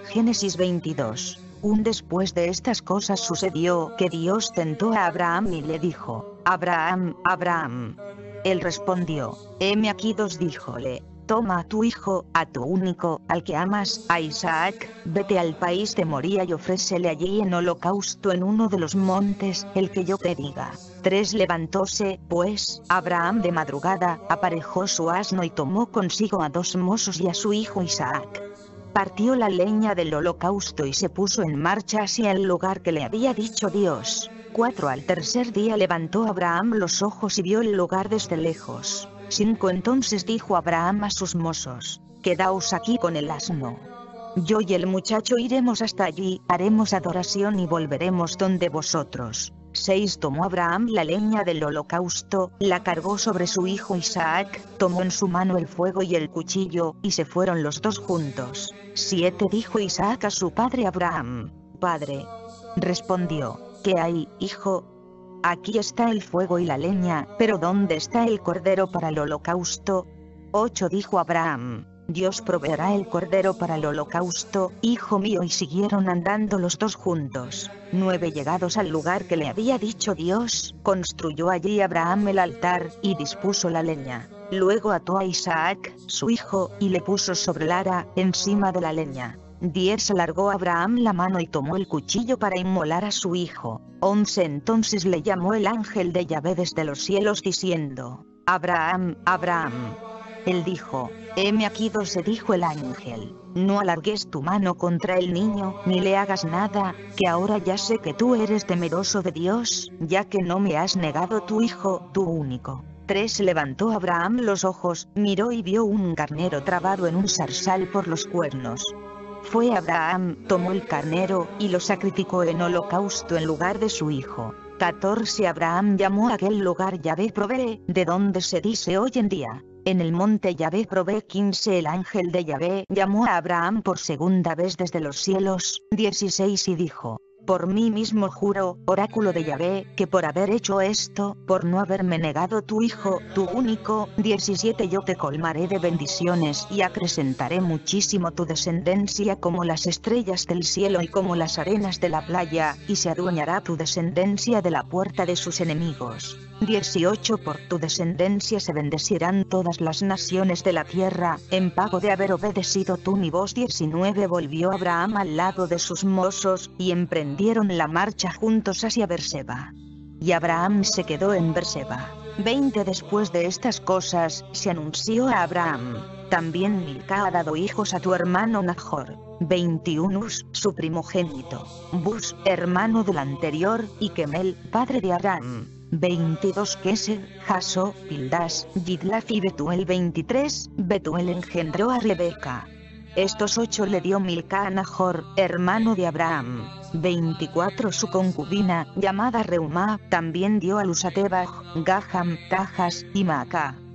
Génesis 22. Después de estas cosas sucedió que Dios tentó a Abraham y le dijo: Abraham, Abraham. Él respondió: heme aquí. Díjole: toma a tu hijo, a tu único, al que amas, a Isaac, vete al país de Moría y ofrécele allí en holocausto en uno de los montes, el que yo te diga. 3. Levantóse, pues, Abraham de madrugada, aparejó su asno y tomó consigo a 2 mozos y a su hijo Isaac. Partió la leña del holocausto y se puso en marcha hacia el lugar que le había dicho Dios. 4. Al tercer día levantó Abraham los ojos y vio el lugar desde lejos. 5. Entonces dijo Abraham a sus mozos: quedaos aquí con el asno. Yo y el muchacho iremos hasta allí, haremos adoración y volveremos donde vosotros. 6. Tomó Abraham la leña del holocausto, la cargó sobre su hijo Isaac, tomó en su mano el fuego y el cuchillo, y se fueron los 2 juntos. 7. Dijo Isaac a su padre Abraham: Padre. Respondió: ¿qué hay, hijo? Aquí está el fuego y la leña, pero ¿dónde está el cordero para el holocausto? 8. Dijo Abraham: Dios proveerá el cordero para el holocausto, hijo mío. Y siguieron andando los 2 juntos. 9. Llegados al lugar que le había dicho Dios, construyó allí Abraham el altar, y dispuso la leña. Luego ató a Isaac, su hijo, y le puso sobre el ara, encima de la leña. 10. Alargó Abraham la mano y tomó el cuchillo para inmolar a su hijo. 11. Entonces le llamó el ángel de Yahvé desde los cielos diciendo: Abraham, Abraham. Él dijo: heme aquí. 12. Dijo el ángel: no alargues tu mano contra el niño, ni le hagas nada, que ahora ya sé que tú eres temeroso de Dios, ya que no me has negado tu hijo, tu único. 3. Levantó Abraham los ojos, miró y vio un carnero trabado en un zarzal por los cuernos. Fue Abraham, tomó el carnero, y lo sacrificó en holocausto en lugar de su hijo. 14. Abraham llamó a aquel lugar Yahvé provee, de donde se dice hoy en día: en el monte Yahvé provee. 15. El ángel de Yahvé llamó a Abraham por segunda vez desde los cielos. 16. Y dijo: por mí mismo juro, oráculo de Yahvé, que por haber hecho esto, por no haberme negado tu hijo, tu único. 17. Yo te colmaré de bendiciones y acrecentaré muchísimo tu descendencia como las estrellas del cielo y como las arenas de la playa, y se adueñará tu descendencia de la puerta de sus enemigos. 18. Por tu descendencia se bendecirán todas las naciones de la tierra, en pago de haber obedecido tú mi voz. 19. Volvió Abraham al lado de sus mozos, y emprendieron la marcha juntos hacia Berseba. Y Abraham se quedó en Berseba. 20. Después de estas cosas, se anunció a Abraham: también Milca ha dado hijos a tu hermano Nahor. 21. Uz, su primogénito. Bus, hermano del anterior, y Kemel, padre de Aram. 22. Kesed, Jaso, Pildas, Yidlaf y Betuel. 23. Betuel engendró a Rebeca. Estos 8 le dio Milca a Nahor, hermano de Abraham. 24. Su concubina, llamada Reumá, también dio a luz a Tebach, Gaham, Tajas, y Maaca.